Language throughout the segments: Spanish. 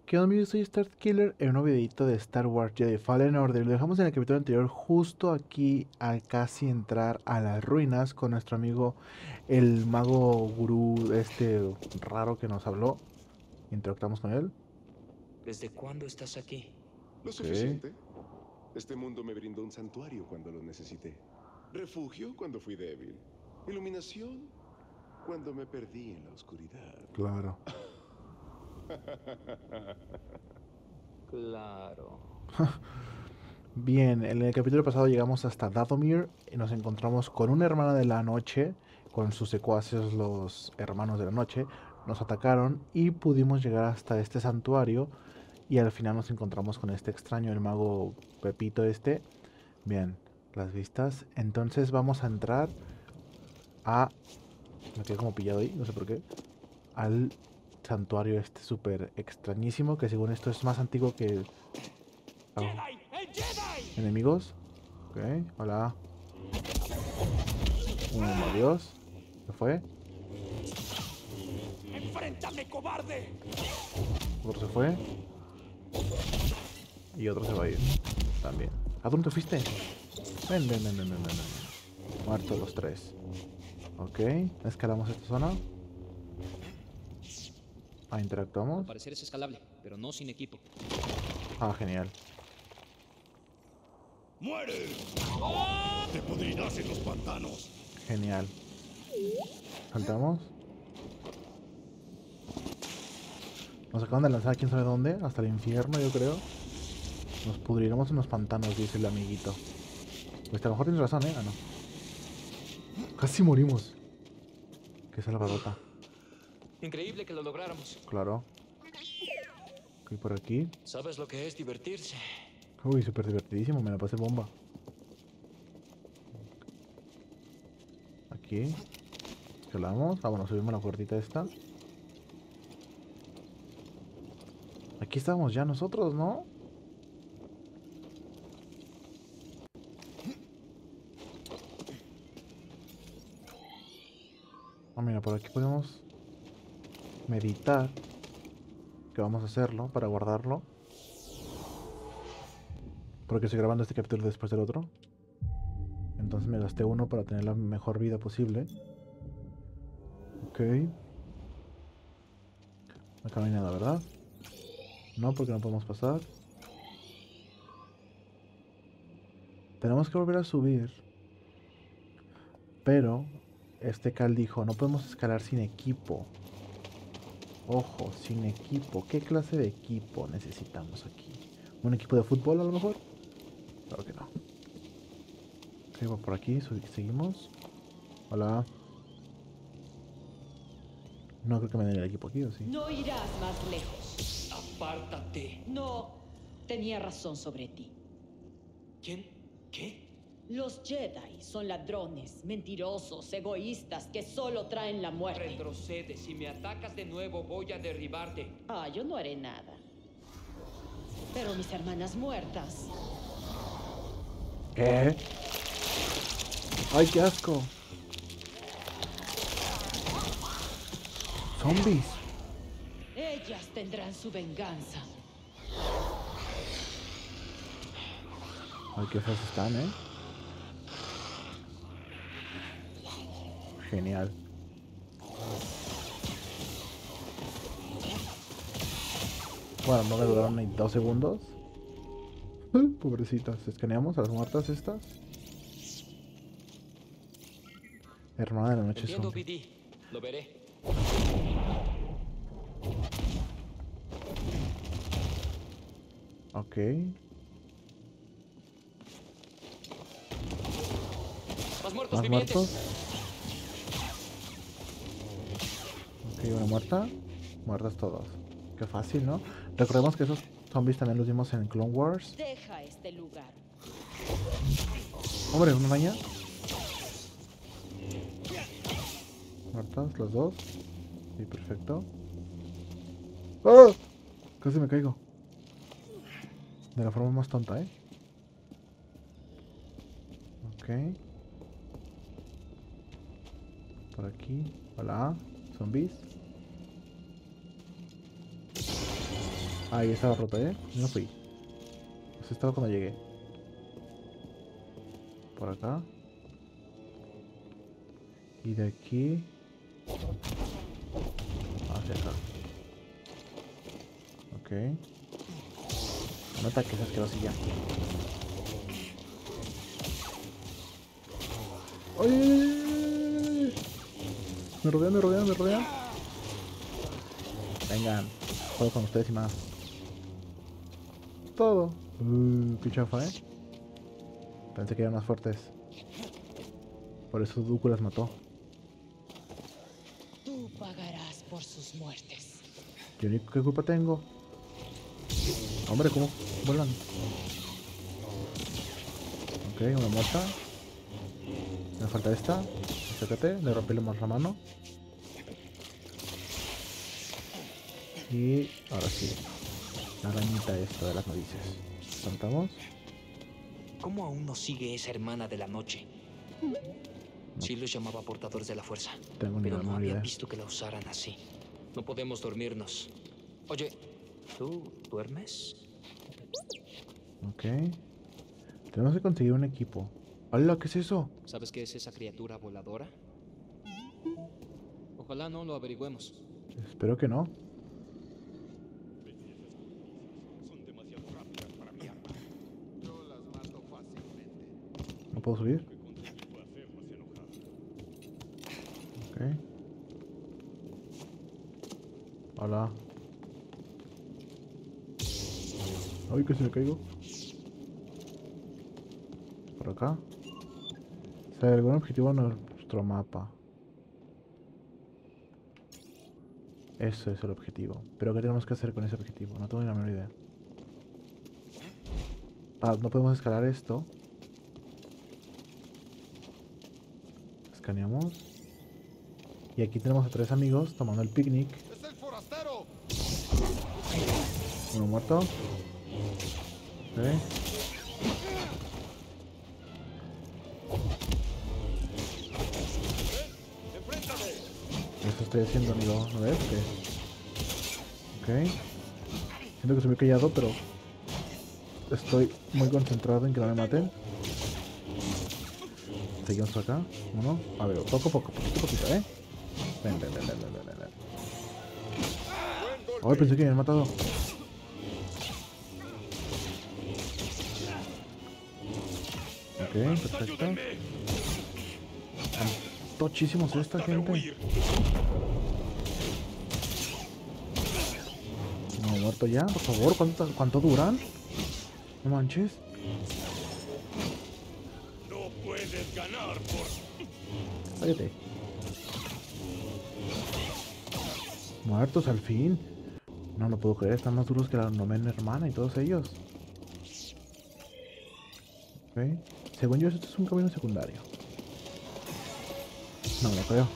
¿Qué onda, amigos? Soy Startkiller en un nuevo videito de Star Wars Jedi Fallen Order. Lo dejamos en el capítulo anterior, justo aquí al casi entrar a las ruinas con nuestro amigo el mago gurú raro que nos habló. Interactuamos con él. ¿Desde cuándo estás aquí? Lo Ok. suficiente. Este mundo me brindó un santuario cuando lo necesité. Refugio cuando fui débil. Iluminación cuando me perdí en la oscuridad. Claro. Claro. Bien, en el capítulo pasado llegamos hasta Dathomir y nos encontramos con una hermana de la noche, con sus secuaces, los hermanos de la noche. Nos atacaron y pudimos llegar hasta este santuario. Y al final nos encontramos con este extraño, el mago Pepito este. Bien, las vistas. Entonces vamos a entrar a... Me quedé como pillado ahí, no sé por qué. Al santuario este súper extrañísimo, que según esto es más antiguo que... ¡Jedi! ¡El Jedi! Enemigos. Ok, hola. Adiós. ¿Qué fue? ¡Enfréntame, cobarde! Otro se fue. Y otro se va a ir. También. ¿A dónde te fuiste? Ven, ven, ven, ven, ven, ven, ven. Muertos los tres. Ok, escalamos esta zona. Ah, interactuamos. Al parecer es escalable, pero no sin equipo. Ah, genial. ¡Muere! ¡Te pudrirás en los pantanos! Genial. Saltamos. Nos acaban de lanzar a quién sabe dónde. Hasta el infierno, yo creo. Nos pudriremos en los pantanos, dice el amiguito. Pues a lo mejor tienes razón, ¿eh? Ah, no. Casi morimos. Qué salvadota. Increíble que lo lográramos. Claro. Ok, por aquí. ¿Sabes lo que es divertirse? Uy, súper divertidísimo. Me la pasé bomba. Aquí. Escalamos. Ah, bueno, subimos la puertita esta. Aquí estábamos ya nosotros, ¿no? Ah, mira, por aquí podemos meditar. Que vamos a hacerlo para guardarlo. Porque estoy grabando este capítulo después del otro. Entonces me gasté uno para tener la mejor vida posible. Ok. Acá no hay nada, ¿verdad? No, porque no podemos pasar. Tenemos que volver a subir. Pero este Cal dijo, no podemos escalar sin equipo. Ojo, sin equipo. ¿Qué clase de equipo necesitamos aquí? ¿Un equipo de fútbol a lo mejor? Claro que no. Ok, va por aquí, seguimos. Hola. No creo que me den el equipo aquí, ¿o sí? No irás más lejos. ¡Apártate! No, tenía razón sobre ti. ¿Quién? ¿Qué? Los Jedi son ladrones, mentirosos, egoístas que solo traen la muerte. Retrocede. Si me atacas de nuevo, voy a derribarte. Ah, yo no haré nada. Pero mis hermanas muertas. ¿Qué? ¡Ay, qué asco! ¡Zombies! Ellas tendrán su venganza. Ay, qué feos están, ¿eh? Genial. Bueno, no me duraron ni 2 segundos. Pobrecitas. Escaneamos a las muertas estas. Hermana de la noche Entiendo, zombie. BD. Lo veré. Ok. ¡Más muertos ¿Más vivientes! muertos? Ok, una muerta. Muertas todos. Qué fácil, ¿no? Recordemos que esos zombies también los vimos en Clone Wars. Deja este lugar. Hombre, una araña. Muertas, las dos. Sí, perfecto. ¡Ah! Casi me caigo. De la forma más tonta, ¿eh? Ok. Por aquí. Hola. Zombies. Ahí estaba roto, ¿eh? No fui. Pues estaba cuando llegué. Por acá. Y de aquí hacia acá. Ok. No ataques, asquerosilla. ¡Ay! Me rodean, me rodean, me rodean. Vengan, juego con ustedes y más. Todo. Qué chafa, ¿eh? Pensé que eran más fuertes. Por eso Dooku las mató. Tú pagarás por sus muertes. Yo ni qué culpa tengo. Hombre, ¿cómo vuelan? Ok, una muerta. Me falta esta. Acércate, le rompí la mano. Y ahora sí. La arañita esta de las narices. Saltamos. ¿Cómo aún nos sigue esa hermana de la noche? Sí los llamaba portadores de la fuerza, Tengo ni pero la no menor había idea. visto que la usaran así. No podemos dormirnos. Oye, ¿tú duermes? Ok. Tenemos que conseguir un equipo. ¡Hala! ¿Qué es eso? ¿Sabes qué es esa criatura voladora? Ojalá no lo averigüemos. Espero que no. Son demasiado rápidas para mi arma. Yo las mato fácilmente. ¿No puedo subir? Lo que conseguí fue hacerlas enojar. Ok. Hola. Ay, que se me caigo. Por acá. O sea, algún objetivo en nuestro mapa. Eso es el objetivo. Pero ¿qué tenemos que hacer con ese objetivo? No tengo ni la menor idea. Ah, no podemos escalar esto. Escaneamos. Y aquí tenemos a 3 amigos tomando el picnic. ¡Es el forastero! Uno muerto. Ok. ¡Enfréntame! Eso estoy haciendo, amigo. ¿No ves? Ok. Siento que soy muy callado, pero estoy muy concentrado en que no me maten. Seguimos por acá. Uno. A ver, poco a poco, poquito, ¿eh? Ven, ven, ven, ven, ven, ven, ven. Ay, pensé que me habían matado. Ok, perfecto. ¡Ayúdenme! Están tochísimos esta Basta de gente. huir. No, muerto ya, por favor. ¿Cuánto duran? No manches. No puedes ganar por... Cállate. Muertos al fin. No lo puedo creer, están más duros que la novena hermana y todos ellos. Ok. Según yo, esto es un camino secundario. No me lo creo.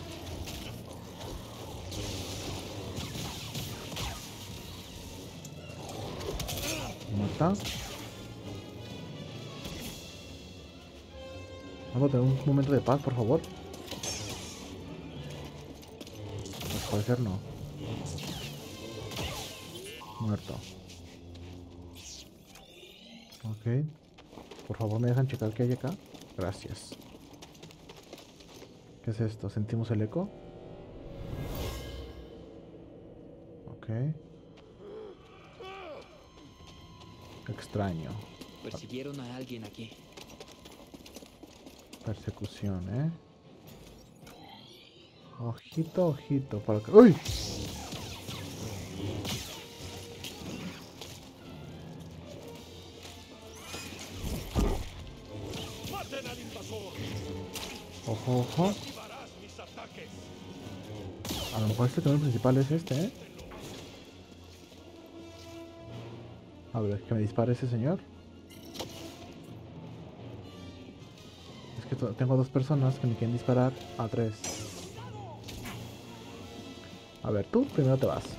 Muerta. Vamos a tener un momento de paz, por favor. Pues puede ser no. Muerto. Ok. Por favor, ¿me dejan checar qué hay acá? Gracias. ¿Qué es esto? ¿Sentimos el eco? Ok. Extraño. Persiguieron a alguien aquí. Persecución, ¿eh? Ojito, ojito. Para acá. ¡Uy! ¡Maten al invasor! Ojo, ojo. Esquivarás mis ataques. A lo mejor este camino principal es este, ¿eh? A ver, que me dispare ese señor. Es que tengo 2 personas que me quieren disparar a 3. A ver, tú primero te vas.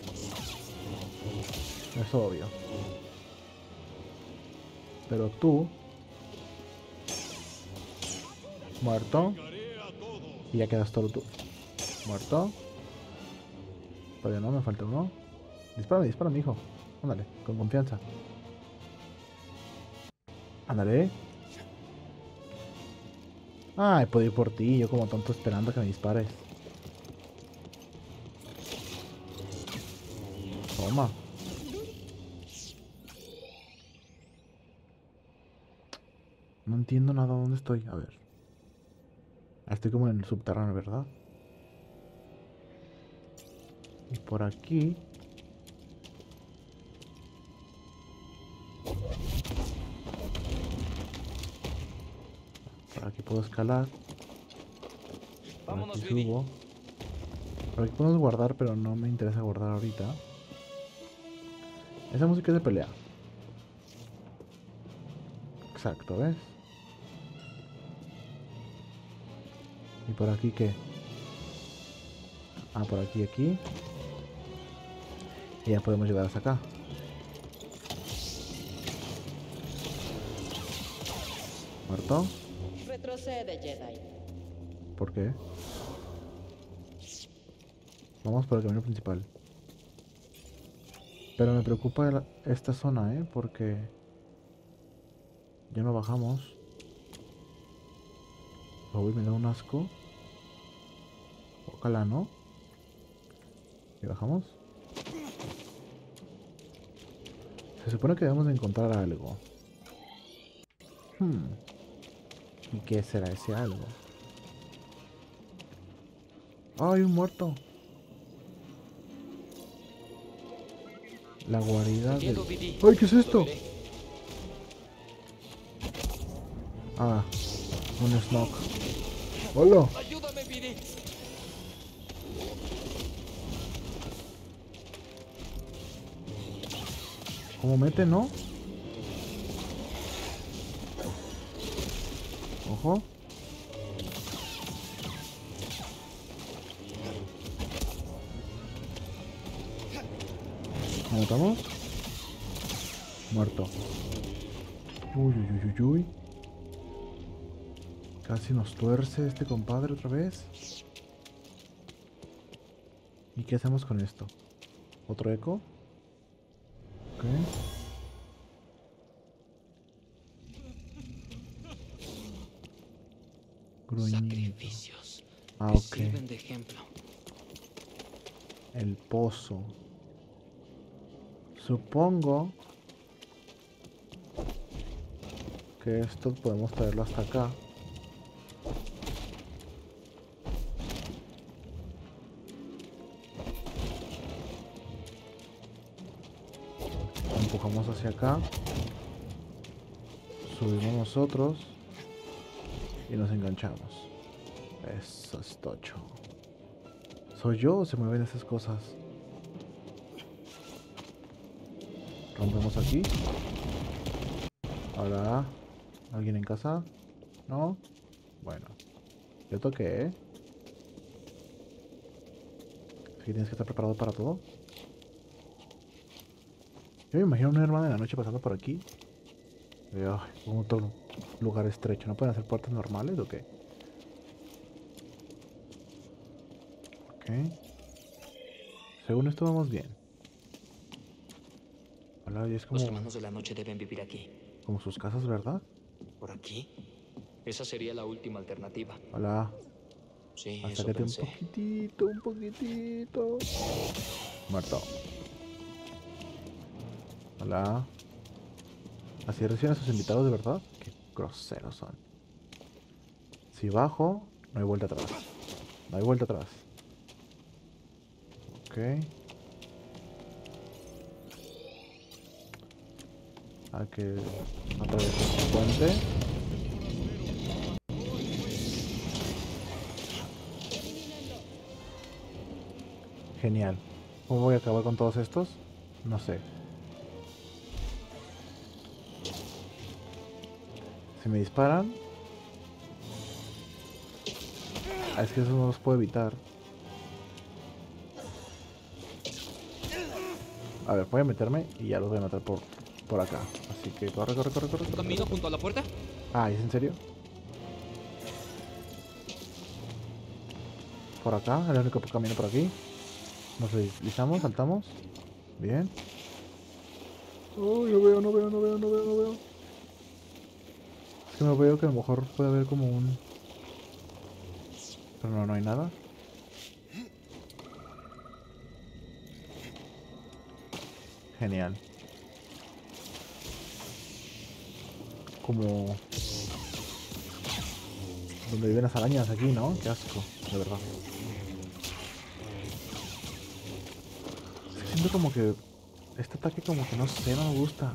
Es obvio. Pero tú... Muerto. Llegaré a todos. Y ya quedas todo tú. Muerto. Todavía no, me falta uno. Dispárame, dispárame, hijo. Ándale, con confianza. Ándale. Ay, puedo ir por ti, yo como tonto esperando a que me dispares. Toma. No entiendo nada dónde estoy. A ver. Estoy como en el subterráneo, ¿verdad? Y por aquí. Por aquí puedo escalar. Por Vámonos, aquí Vivi. subo. Por aquí podemos guardar, pero no me interesa guardar ahorita. Esa música es de pelea. Exacto, ¿ves? ¿Y por aquí qué? Ah, por aquí, aquí. Y ya podemos llegar hasta acá. ¿Muerto? Retrocede, Jedi. ¿Por qué? Vamos por el camino principal. Pero me preocupa esta zona, ¿eh? Porque ya no bajamos. Uy, me da un asco. Ojalá, ¿no? ¿Y bajamos? Se supone que debemos de encontrar algo. ¿Y qué será ese algo? ¡Ay, un muerto! La guarida del... Entiendo, BD. ¡Ay, qué es Lo esto! veré. Ah, un Snog. ¡Hola! Ayúdame, BD. ¿Cómo mete, no? Ojo. ¿Lo matamos? Muerto. Uy, uy, uy, uy, uy. Casi nos tuerce este compadre otra vez. ¿Y qué hacemos con esto? ¿Otro eco? Ok. Gruñido. Sacrificios. Ah, que ok. sirven de ejemplo. El pozo. Supongo que esto podemos traerlo hasta acá. Lo empujamos hacia acá. Subimos nosotros. Y nos enganchamos. Eso es tocho. ¿Soy yo o se mueven esas cosas? Rompemos aquí. Hola. ¿Alguien en casa? ¿No? Bueno. Yo toqué, ¿eh? Así que tienes que estar preparado para todo. Yo me imagino una hermana de la noche pasando por aquí. Ay, un otro lugar estrecho. ¿No pueden hacer puertas normales o qué? Ok. Según esto vamos bien. Hola, y es Los como, hermanos de la noche deben vivir aquí. como sus casas, ¿verdad? ¿Por aquí? Esa sería la última alternativa. Hola. Sí, eso Acércate un pensé. poquitito, un poquitito. Muerto. Hola. ¿Así reciben a sus invitados de verdad? Qué groseros son. Si bajo, no hay vuelta atrás. No hay vuelta atrás. Ok. Hay que atravesar el puente. Genial. ¿Cómo voy a acabar con todos estos? No sé. Si me disparan... Ah, es que eso no los puedo evitar. A ver, voy a meterme y ya los voy a matar por acá. Así que corre, corre, corre, corre. ¿Camino junto a la puerta? Ah, ¿es en serio? Por acá, el único camino por aquí. Nos deslizamos, saltamos. Bien. Oh, no veo, no veo, no veo, no veo, no veo. Es que no veo que a lo mejor puede haber como un... Pero no, no hay nada. Genial. Como... Donde viven las arañas aquí, ¿no? Qué asco, de verdad. Es que siento como que... Este ataque como que no sé, no me gusta.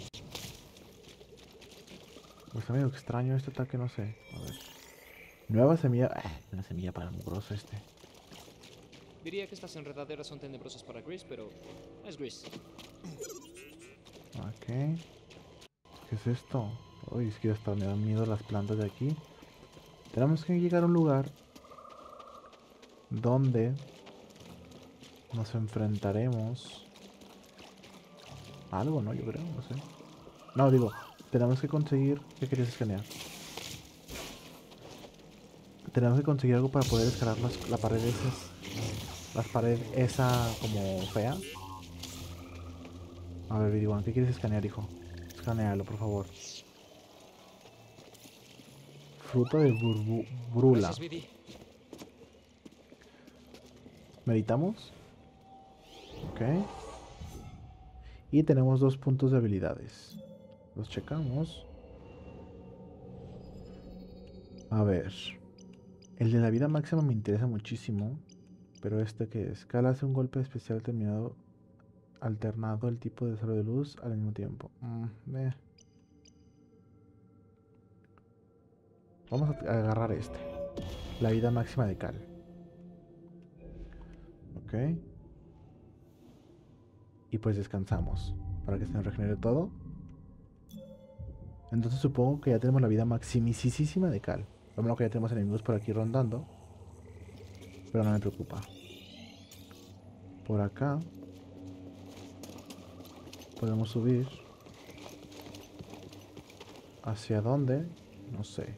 Me está medio extraño este ataque, no sé. A ver. Nueva semilla... una semilla para el mugroso este. Diría que estas enredaderas son tenebrosas para Gris, pero es Gris. Ok. ¿Qué es esto? Uy, es que hasta me dan miedo las plantas de aquí. Tenemos que llegar a un lugar donde nos enfrentaremos a algo, ¿no? Yo creo, no sé. No, digo, tenemos que conseguir... ¿Qué querías escanear? Tenemos que conseguir algo para poder escalar la pared esas... Las paredes esa como fea. A ver, Vidiwan, ¿qué quieres escanear, hijo? Escanealo, por favor. Fruta de brula. Gracias, Vidi. Meditamos. Ok. Y tenemos 2 puntos de habilidades. Los checamos. A ver. El de la vida máxima me interesa muchísimo. Pero este que es. Cal hace un golpe especial terminado. Alternado el tipo de desarrollo de luz al mismo tiempo. Vamos a agarrar este. La vida máxima de Cal. Ok. Y pues descansamos. Para que se nos regenere todo. Entonces supongo que ya tenemos la vida maximísima de Cal. Lo menos que ya tenemos enemigos por aquí rondando. Pero no me preocupa. Por acá podemos subir. ¿Hacia dónde? No sé.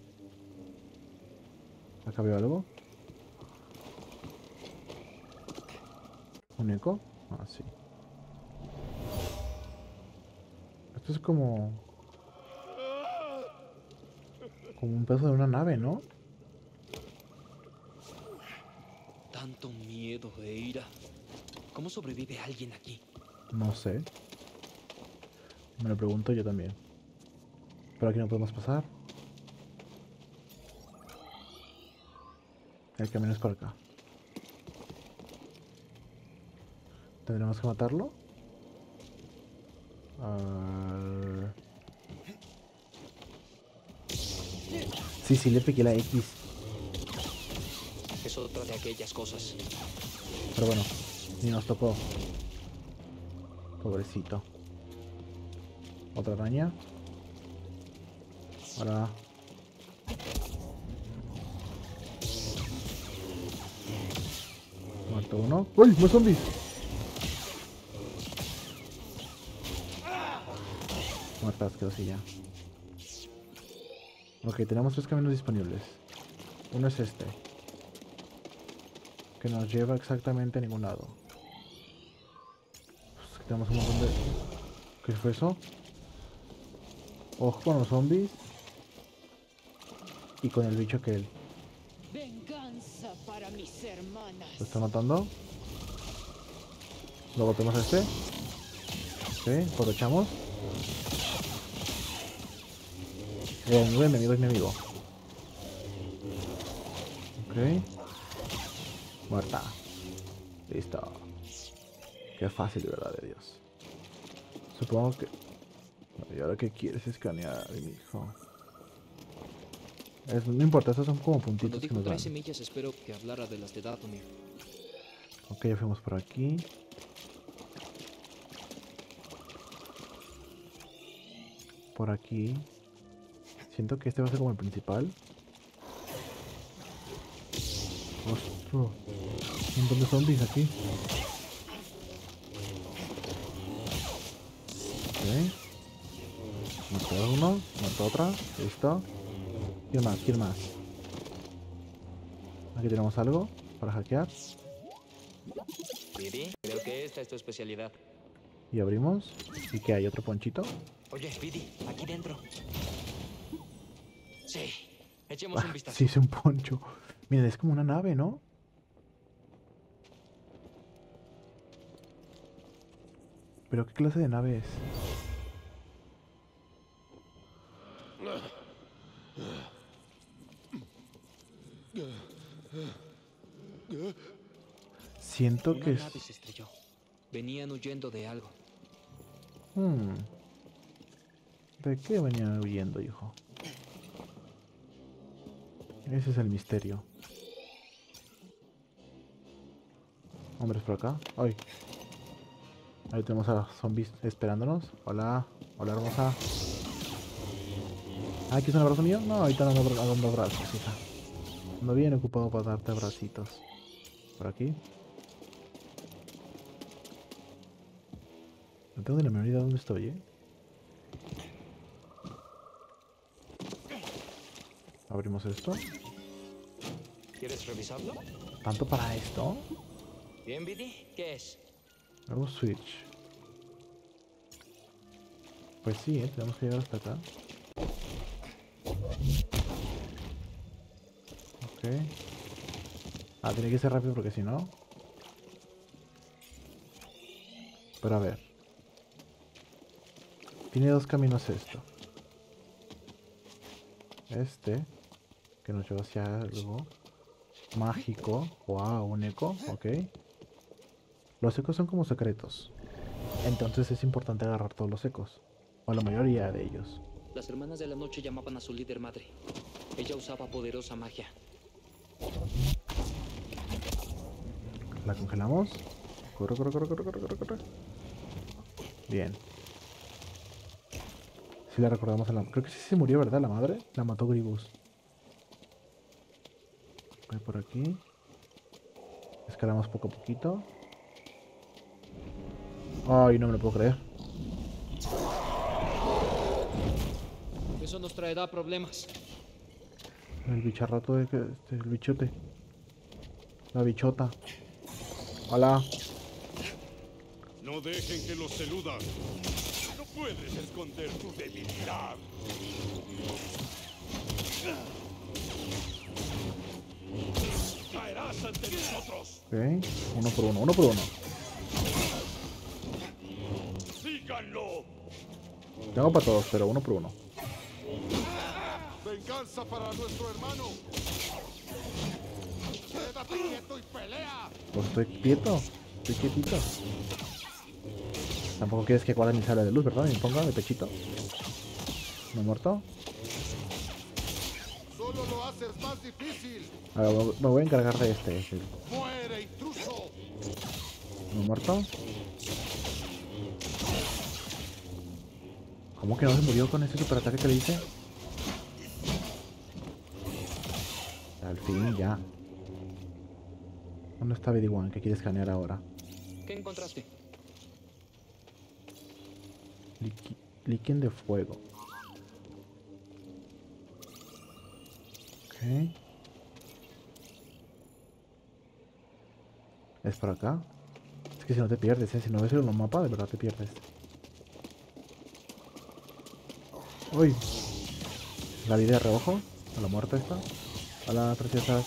¿Acá veo algo? ¿Un eco? Ah, sí. Esto es como... Como un pedazo de una nave, ¿no? Tanto miedo e ira. ¿Cómo sobrevive alguien aquí? No sé. Me lo pregunto yo también. Pero aquí no podemos pasar. El camino es por acá. ¿Tendremos que matarlo? Sí, le piqué la X. Es otra de aquellas cosas. Pero bueno, ni nos tocó. Pobrecito. Otra araña. Ahora. Muerto uno. ¡Uy! ¡Más zombies! Muerta asquerosilla. Ok, tenemos 3 caminos disponibles. Uno es este. Que nos lleva exactamente a ningún lado. Pues aquí tenemos un montón de... ¿Qué fue eso? Ojo con los zombies. Y con el bicho aquel. Venganza para mis hermanas. ¿Lo está matando? Luego tenemos a este. Ok, aprovechamos. Mi enemigo es mi amigo. Ok. Muerta. Listo. Qué fácil, verdad de Dios. Supongo que... ¿Y ahora qué quieres escanear, mi hijo? No importa, estos son como Cuando puntitos que dijo nos 3 dan. semillas, espero que hablara de las de Dathomir. Ok, ya fuimos por aquí. Por aquí. Siento que este va a ser como el principal. Ostras. Un montón de zombies aquí. Ok. Mató uno, mató otra. Listo. ¿Quién más? ¿Quién más? Aquí tenemos algo para hackear. Vidi, creo que esta es tu especialidad. Y abrimos. ¿Y qué hay? ¿Otro ponchito? Oye, Speedy, aquí dentro. Sí, echemos un vistazo. Sí, es un poncho. Miren, es como una nave, ¿no? ¿Pero qué clase de nave es? Siento Una que nave es... se estrelló. Venían huyendo de algo. Hmm, ¿de qué venía huyendo, hijo? Ese es el misterio. Hombres por acá. ¡Ay! Ahí tenemos a los zombies esperándonos. Hola. Hola, hermosa. Ah, ¿quieres un abrazo mío? No, ahorita no ando dando abrazos, hija. Ando bien ocupado para darte abracitos. Por aquí. No tengo ni la menor idea de dónde estoy, ¿eh? Abrimos esto. ¿Quieres revisarlo? ¿Tanto para esto? Bien, Speedy, ¿qué es? Nuevo switch. Pues sí, tenemos que llegar hasta acá. Ok. Ah, tiene que ser rápido porque si no... Pero a ver. Tiene dos caminos esto. Este, que nos lleva hacia algo mágico. Wow, un eco, ok. Los ecos son como secretos. Entonces es importante agarrar todos los ecos. O la mayoría de ellos. Las hermanas de la noche llamaban a su líder madre. Ella usaba poderosa magia. La congelamos. Corre, corre, corre, corre, corre, corre, corre. Bien. Si la recordamos a la... Creo que sí se murió, ¿verdad? La madre. La mató Gribus. Voy por aquí. Escalamos poco a poquito. Ay, no me lo puedo creer. Eso nos traerá problemas. El bicharrato de el bichote. La bichota. Hola. No dejen que los eludan. No puedes esconder tu debilidad. Caerás ante nosotros. Ok. Uno por uno, uno por uno. Síganlo. Tengo para todos, pero uno por uno. Venganza para nuestro hermano. Quédate quieto y pelea. Pues estoy quieto. Estoy quietito. Tampoco quieres que guarde mi sala de luz, ¿verdad? Y me ponga de pechito. ¿No he muerto? Solo lo haces más difícil. A ver, me voy a encargar de este. Muere, intruso. ¿No he muerto? ¿Cómo que no se murió con ese superataque que le hice? Al fin, ya. ¿Dónde está BD1? ¿Qué quiere escanear ahora? ¿Qué encontraste? Líquen de fuego. Ok. ¿Es por acá? Es que si no te pierdes, ¿eh? Si no ves el mapa, de verdad te pierdes. ¡Uy! La vida de reojo. A la muerte esta. Hola, preciosas.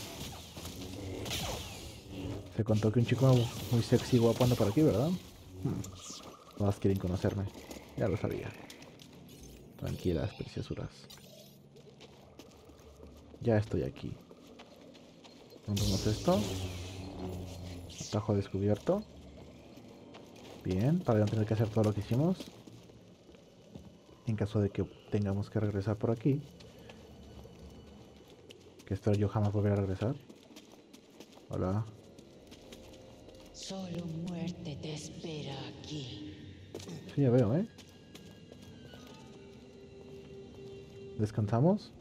Se contó que un chico muy sexy y guapo anda por aquí, ¿verdad? Todas quieren conocerme. Ya lo sabía. Tranquilas, preciosuras. Ya estoy aquí. Rompemos esto. Atajo descubierto. Bien, para no tener que hacer todo lo que hicimos. En caso de que tengamos que regresar por aquí. Que espero yo jamás volver a regresar. Hola. Solo muerte te espera aquí. Sí, ya veo, ¿eh? Descansamos.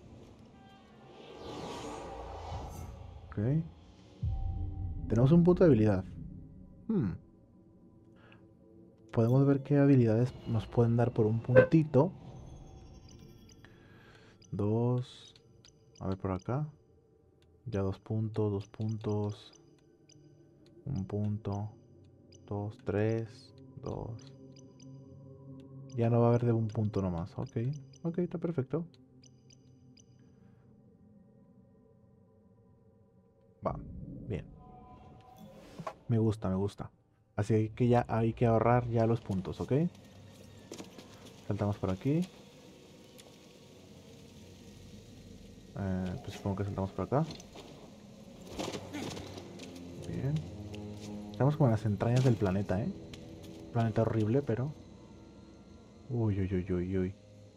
Ok. Tenemos un punto de habilidad. Podemos ver qué habilidades nos pueden dar por un puntito. Dos. A ver por acá. Ya 2 puntos, 2 puntos. 1 punto. 2, 3, 2. Ya no va a haber de un punto nomás. Ok, ok, está perfecto. Va, bien. Me gusta, me gusta. Así que ya hay que ahorrar ya los puntos, ¿ok? Saltamos por aquí. Pues supongo que saltamos por acá. Bien. Estamos como en las entrañas del planeta, ¿eh? Planeta horrible, pero... Uy, uy, uy, uy, uy.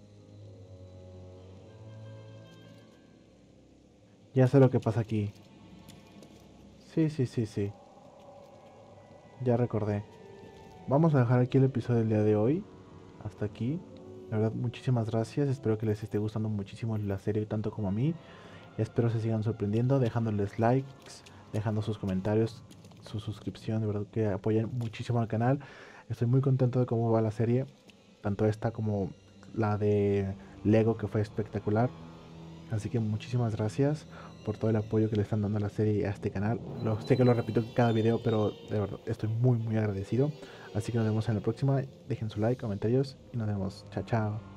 Ya sé lo que pasa aquí. Sí, sí, sí, sí. Ya recordé. Vamos a dejar aquí el episodio del día de hoy. Hasta aquí. La verdad, muchísimas gracias. Espero que les esté gustando muchísimo la serie tanto como a mí. Espero se sigan sorprendiendo, dejándoles likes, dejando sus comentarios, su suscripción. De verdad que apoyan muchísimo al canal. Estoy muy contento de cómo va la serie. Tanto esta como la de Lego, que fue espectacular. Así que muchísimas gracias por todo el apoyo que le están dando a la serie y a este canal. Sé que lo repito en cada video, pero de verdad estoy muy agradecido. Así que nos vemos en la próxima. Dejen su like, comentarios y nos vemos. Chao, chao.